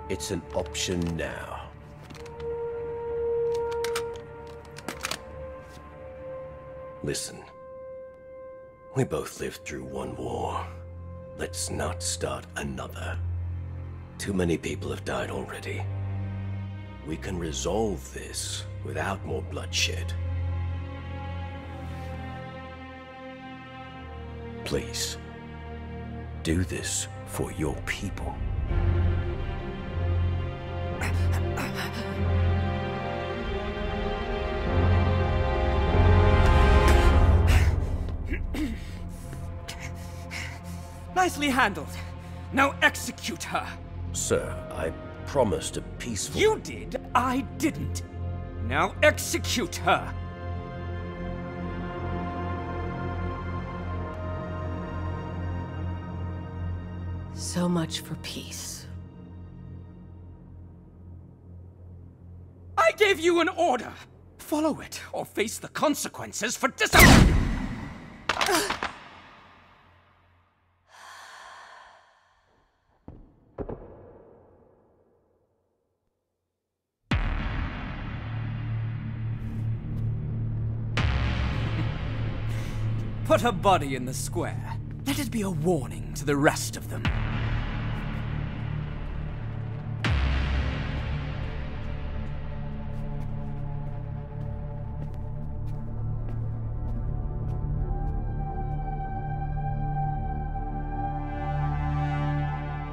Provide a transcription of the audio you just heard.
It's an option now. Listen. We both lived through one war. Let's not start another. Too many people have died already. We can resolve this without more bloodshed. Please, do this for your people. Nicely handled. Now execute her. Sir, I promised a peaceful... You did, I didn't. Now execute her. So much for peace. I gave you an order. Follow it, or face the consequences for Put her body in the square. Let it be a warning to the rest of them.